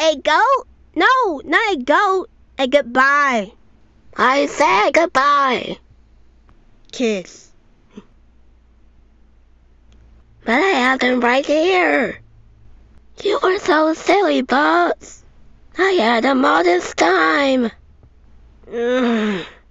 A goat? No, not a goat. A goodbye. I said goodbye. Kiss. But I have them right here. You were so silly, Buzz. I had them all this time. Ugh.